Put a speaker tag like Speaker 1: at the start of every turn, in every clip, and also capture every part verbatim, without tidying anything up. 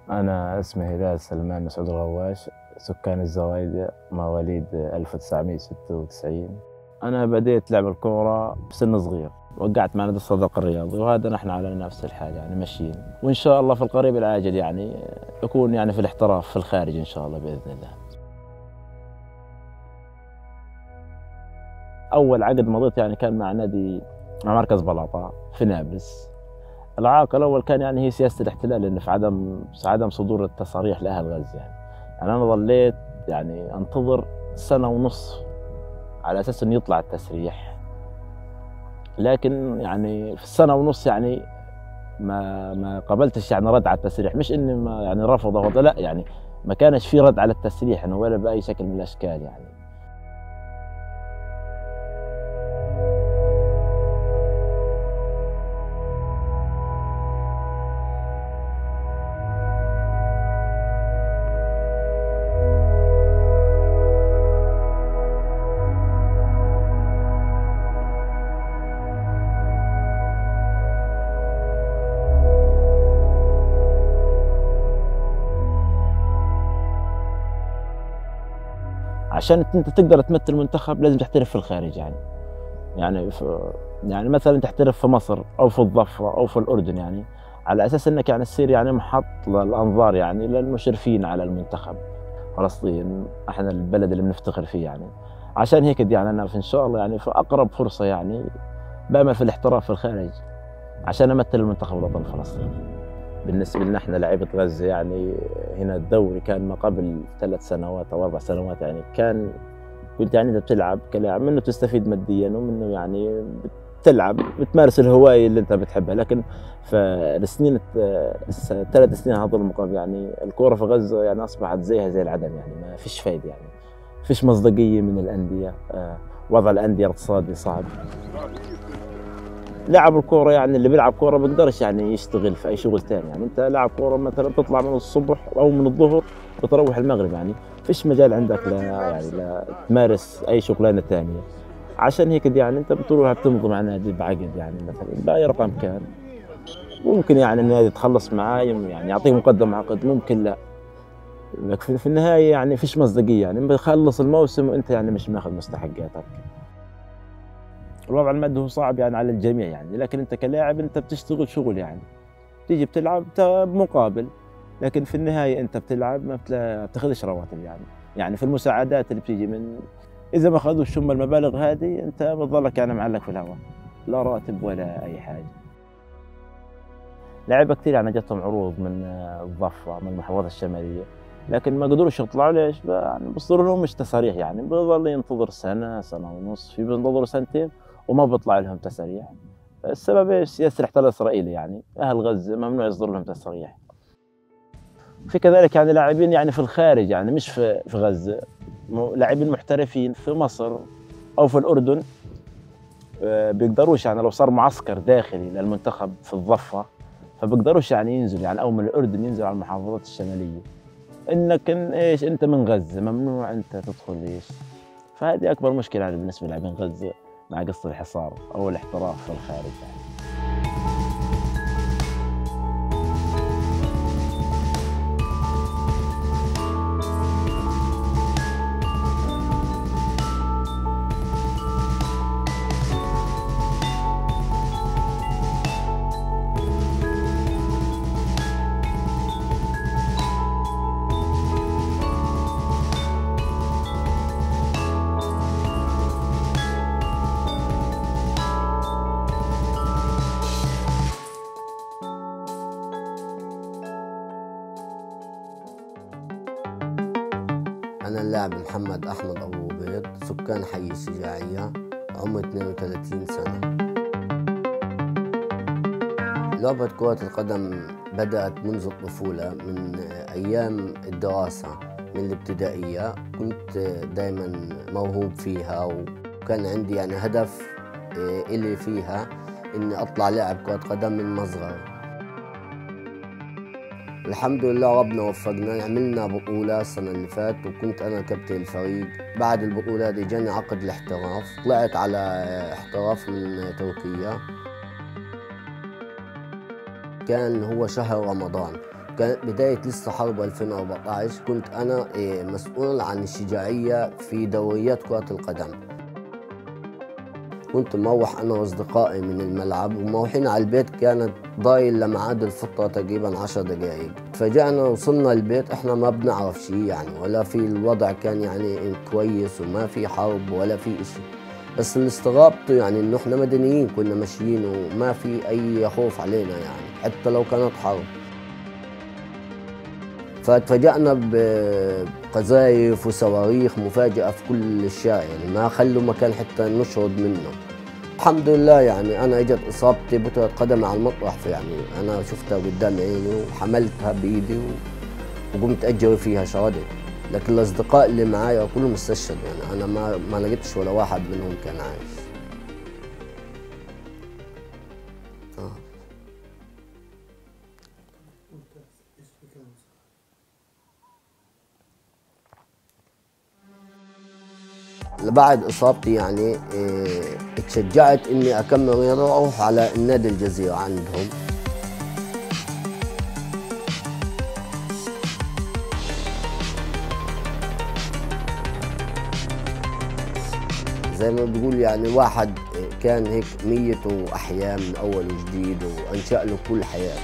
Speaker 1: أنا اسمي هلال سلمان مسعود الغواش، سكان الزوايد، مواليد ألف وتسعمئة وستة وتسعين. أنا بديت لعب الكورة بسن صغير، وقعت مع نادي الصداقة الرياضي، وهذا نحن على نفس الحال يعني ماشيين، وإن شاء الله في القريب العاجل يعني يكون يعني في الاحتراف في الخارج إن شاء الله بإذن الله. أول عقد مضيت يعني كان مع نادي مع مركز بلاطة في نابلس. العائق الأول كان يعني هي سياسة الاحتلال، إن في عدم عدم صدور التصاريح لأهل غزة يعني. يعني أنا ظليت يعني أنتظر سنة ونص على أساس إنه يطلع التسريح، لكن يعني في السنة ونص يعني ما ما قبلتش يعني رد على التسريح، مش إني ما يعني رفضه، لا يعني ما كانش في رد على التسريح إنه ولا بأي شكل من الأشكال يعني. عشان انت تقدر تمثل المنتخب لازم تحترف في الخارج يعني. يعني في يعني مثلا تحترف في مصر او في الضفه او في الاردن، يعني على اساس انك يعني تصير يعني محط للانظار يعني للمشرفين على المنتخب فلسطين، احنا البلد اللي بنفتخر فيه يعني. عشان هيك يعني انا ان شاء الله يعني في اقرب فرصه يعني بامل في الاحتراف في الخارج عشان امثل المنتخب الوطني الفلسطيني. بالنسبة لنا احنا لعيبة غزة يعني هنا الدوري كان ما قبل ثلاث سنوات أو أربع سنوات يعني كان كنت يعني أنت بتلعب كلاعب منه تستفيد ماديا، ومنه يعني بتلعب بتمارس الهواية اللي أنت بتحبها. لكن في السنين الثلاث سنين هذول المقابل يعني الكورة في غزة يعني أصبحت زيها زي العدم، يعني ما فيش فايدة، يعني فيش مصداقية من الأندية، وضع الأندية الاقتصادي صعب. لاعب الكورة يعني اللي بيلعب كورة بيقدرش يعني يشتغل في أي شغل ثاني، يعني أنت لاعب كورة مثلا تطلع من الصبح أو من الظهر بتروح المغرب، يعني فيش مجال عندك لا يعني لا تمارس أي شغلانة ثانية. عشان هيك يعني أنت بتروح بتمضي مع نادي بعقد يعني مثلا بأي رقم كان، ممكن يعني النادي يتخلص معاه يعني يعطيك مقدم عقد، ممكن لا، لكن في النهاية يعني فيش مصداقية، يعني بخلص الموسم وأنت يعني مش ماخذ مستحقاتك. الوضع المادي هو صعب يعني على الجميع يعني، لكن انت كلاعب انت بتشتغل شغل يعني تيجي بتلعب بمقابل، لكن في النهايه انت بتلعب ما بتاخذش رواتب يعني. يعني في المساعدات اللي بتيجي من اذا ما اخذوش ثم المبالغ هذه انت بتظلك يعني معلق في الهواء، لا راتب ولا اي حاجه. لعيبه كثير يعني جاتهم عروض من الضفه من المحافظات الشماليه، لكن ما قدروش يطلعوا. ليش؟ يعني بيصيروا لهم مش تصاريح، يعني بيظل ينتظر سنه سنه ونص، في بينتظروا سنتين وما بيطلع لهم تساريح. السبب ايش؟ سياسه الاحتلال الاسرائيلي، يعني اهل غزه ممنوع يصدر لهم تساريح. في كذلك يعني لاعبين يعني في الخارج، يعني مش في في غزه، لاعبين محترفين في مصر او في الاردن بيقدروش، يعني لو صار معسكر داخلي للمنتخب في الضفه فبيقدروش يعني ينزل، يعني او من الاردن ينزل على المحافظات الشماليه، انك ايش انت من غزه ممنوع انت تدخل ايش. فهذه اكبر مشكله يعني بالنسبه للاعبين غزه مع قصه الحصار او الاحتراف في الخارج يعني.
Speaker 2: أنا اللاعب محمد أحمد أبو بيض، سكان حي الشجاعية، عمري اثنين وثلاثين سنة. لعبة كرة القدم بدأت منذ الطفولة، من أيام الدراسة من الابتدائية. كنت دايما موهوب فيها، وكان عندي يعني هدف إلي فيها إني أطلع لاعب كرة قدم من مصغر. الحمد لله ربنا وفقنا، عملنا بطولة السنة اللي فات وكنت أنا كابتن الفريق. بعد البطولة دي جاني عقد الاحتراف، طلعت على احتراف من تركيا. كان هو شهر رمضان، كانت بداية لسه حرب ألفين وأربعة عشر، كنت أنا مسؤول عن الشجاعية في دوريات كرة القدم. كنت مروح أنا وأصدقائي من الملعب ومروحين على البيت، كانت ضايل لميعاد الفطرة تقريبا عشر دقايق. تفاجأنا وصلنا البيت إحنا ما بنعرف شيء يعني، ولا في الوضع كان يعني كويس وما في حرب ولا في إشي، بس اللي استغربته يعني إنه إحنا مدنيين كنا ماشيين وما في أي خوف علينا يعني حتى لو كانت حرب. فتفاجأنا بقذايف وصواريخ مفاجئة في كل الشارع يعني، ما خلوا مكان حتى نشرد منه. الحمد لله يعني أنا إجت إصابتي بطلت قدمي على المطرح، يعني أنا شفتها قدام عيني وحملتها بإيدي وقمت أجري فيها شردت، لكن الأصدقاء اللي معايا كلهم استشهدوا يعني، أنا ما ما لقيتش ولا واحد منهم كان عايش. آه. بعد إصابتي يعني اه اتشجعت إني أكمل رياضة وأروح على النادي الجزيرة عندهم. زي ما بقول يعني واحد كان هيك نيته أحياء من أول وجديد وأنشأ له كل حياته.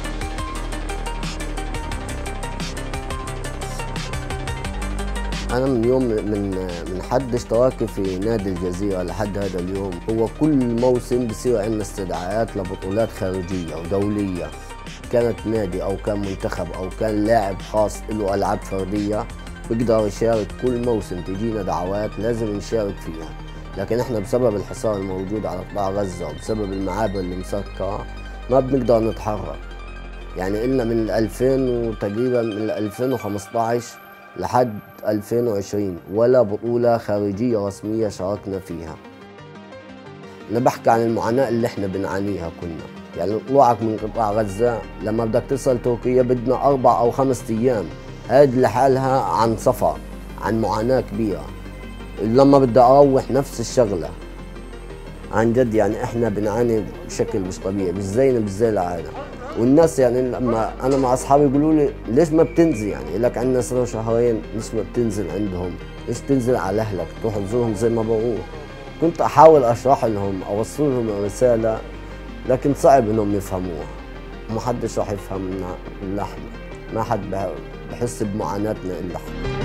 Speaker 2: أنا من يوم من من حد اشتراكي في نادي الجزيرة لحد هذا اليوم، هو كل موسم بصير عندنا استدعاءات لبطولات خارجية ودولية، كانت نادي أو كان منتخب أو كان لاعب خاص له ألعاب فردية بيقدر يشارك كل موسم، تجينا دعوات لازم نشارك فيها. لكن احنا بسبب الحصار الموجود على قطاع غزة وبسبب المعابر اللي مسكرة ما بنقدر نتحرك يعني، إلا من ألفين وتقريبا من ألفين وخمسة عشر لحد ألفين وعشرين ولا بطولة خارجية رسمية شاركنا فيها. أنا بحكي عن المعاناة اللي احنا بنعانيها كنا، يعني طلوعك من قطاع غزة لما بدك تصل تركيا بدنا أربع أو خمس أيام، هاد لحالها عن سفر، عن معاناة كبيرة. لما بدي أروح نفس الشغلة، عن جد يعني احنا بنعاني بشكل مش طبيعي، مش زينا مش زي العالم. والناس يعني لما انا مع اصحابي يقولوا لي ليش ما بتنزل، يعني لك عندنا صار شهرين ليش ما بتنزل عندهم، ليش تنزل على اهلك تروح تزورهم زي ما بروح. كنت احاول اشرح لهم اوصل لهم الرساله، لكن صعب انهم يفهموها، ما حدش راح يفهمنا الا احنا، ما حد بحس بمعاناتنا الا احنا.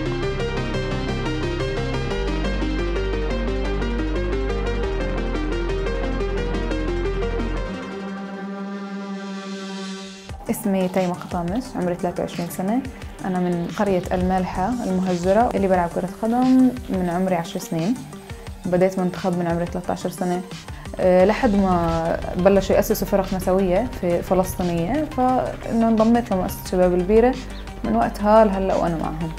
Speaker 3: اسمي تيمة قطامش، عمري ثلاثة وعشرين سنة. أنا من قرية المالحة المهجرة اللي بلعب كرة قدم من عمري عشر سنين. بديت منتخب من عمري ثلاثة عشر سنة أه لحد ما بلشوا يأسسوا فرق نسوية في فلسطينية، فإنه انضميت لمؤسسة شباب البيرة من وقتها لهلا وأنا معهم.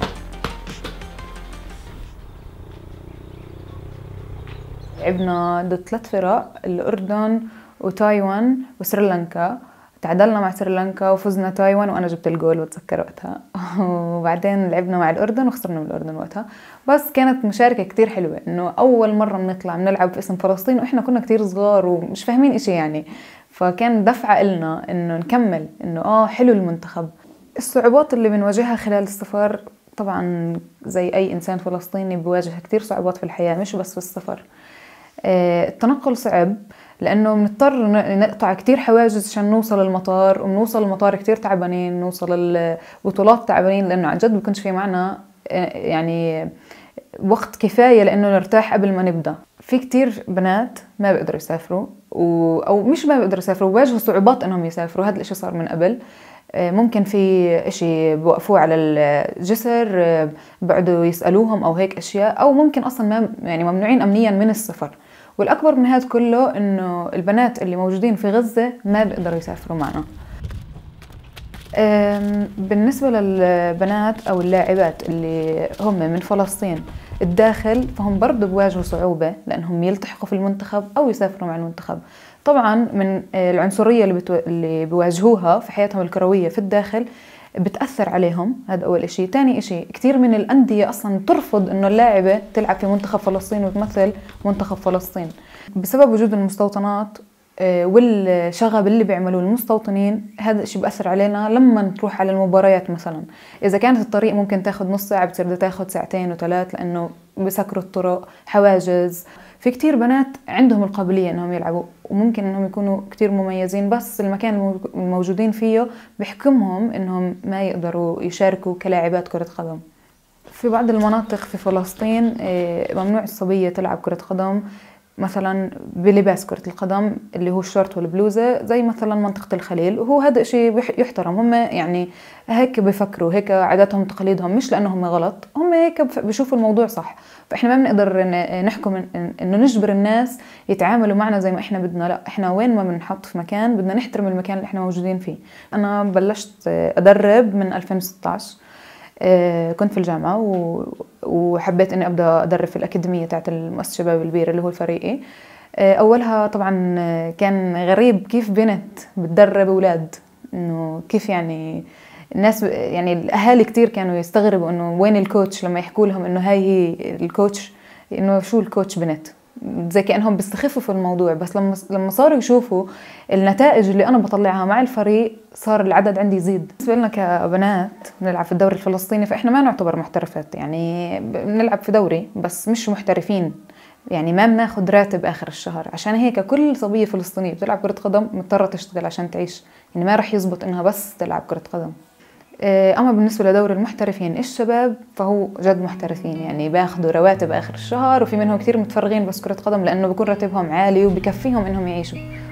Speaker 3: لعبنا ضد ثلاث فرق، الأردن وتايوان وسريلانكا. تعادلنا مع سريلانكا وفزنا تايوان وانا جبت الجول واتذكر وقتها. وبعدين لعبنا مع الاردن وخسرنا من الاردن وقتها. بس كانت مشاركه كتير حلوه، انه اول مره بنطلع بنلعب في اسم فلسطين واحنا كنا كتير صغار ومش فاهمين اشي يعني، فكان دفعه إلنا انه نكمل، انه اه حلو المنتخب. الصعوبات اللي بنواجهها خلال السفر طبعا زي اي انسان فلسطيني بواجه كتير صعوبات في الحياه، مش بس في السفر. آه التنقل صعب لأنه بنضطر نقطع كتير حواجز عشان نوصل المطار، وبنوصل المطار كتير تعبانين، نوصل البطولات تعبانين، لأنه عن جد بكونش في معنا يعني وقت كفاية لأنه نرتاح قبل ما نبدأ. في كتير بنات ما بيقدروا يسافروا و... أو مش ما بيقدروا يسافروا، بواجهوا صعوبات إنهم يسافروا. هذا الإشي صار من قبل، ممكن في إشي بوقفوه على الجسر بعدوا يسألوهم أو هيك أشياء، أو ممكن أصلا ما يعني ممنوعين أمنيا من السفر. والأكبر من هذا كله إنه البنات اللي موجودين في غزة ما بيقدروا يسافروا معنا. بالنسبة للبنات أو اللاعبات اللي هم من فلسطين الداخل، فهم برضو بواجهوا صعوبة لأنهم يلتحقوا في المنتخب أو يسافروا مع المنتخب. طبعا من العنصرية اللي, بتو... اللي بيواجهوها في حياتهم الكروية في الداخل بتأثر عليهم، هذا أول إشي. تاني إشي، كتير من الأندية أصلا ترفض إنه اللاعبة تلعب في منتخب فلسطين وتمثل منتخب فلسطين بسبب وجود المستوطنات والشغب اللي بيعملوه المستوطنين، هذا الشيء بأثر علينا لما نروح على المباريات. مثلا إذا كانت الطريق ممكن تاخد نص ساعة بتصير بدها تاخد ساعتين وثلاث، لأنه بسكروا الطرق، حواجز. في كتير بنات عندهم القابلية إنهم يلعبوا وممكن إنهم يكونوا كتير مميزين، بس المكان الموجودين فيه بيحكمهم إنهم ما يقدروا يشاركوا كلاعبات كرة قدم. في بعض المناطق في فلسطين ممنوع الصبية تلعب كرة قدم مثلا بلباس كرة القدم اللي هو الشورت والبلوزة، زي مثلا منطقة الخليل، وهو هذا شيء يحترم. هم يعني هيك بيفكروا، هيك عاداتهم تقاليدهم، مش لأنهم غلط، هم هيك بيشوفوا الموضوع صح. فإحنا ما بنقدر نحكم إنه نجبر الناس يتعاملوا معنا زي ما إحنا بدنا، لا، إحنا وين ما بنحط في مكان بدنا نحترم المكان اللي إحنا موجودين فيه. أنا بلشت أدرب من ألفين وستة عشر، كنت في الجامعة وحبيت إني أبدأ أدرب في الأكاديمية تاعت المؤسسة شباب البيرة اللي هو فريقي. أولها طبعا كان غريب كيف بنت بتدرب أولاد، إنه كيف يعني الناس، يعني الأهالي كتير كانوا يستغربوا إنه وين الكوتش لما يحكوا لهم إنه هاي هي الكوتش، إنه شو الكوتش بنت، زي كأنهم بيستخفوا في الموضوع. بس لما لما صاروا يشوفوا النتائج اللي أنا بطلعها مع الفريق صار العدد عندي يزيد. بالنسبة لنا كبنات بنلعب في الدوري الفلسطيني، فإحنا ما نعتبر محترفات، يعني بنلعب في دوري بس مش محترفين، يعني ما بناخد راتب آخر الشهر. عشان هيك كل صبية فلسطينية بتلعب كرة قدم مضطرة تشتغل عشان تعيش، يعني ما رح يزبط إنها بس تلعب كرة قدم. أما بالنسبة لدور المحترفين الشباب فهو جد محترفين، يعني باخدوا رواتب آخر الشهر، وفي منهم كتير متفرغين بس كرة قدم لأنه بيكون راتبهم عالي وبكفيهم إنهم يعيشوا.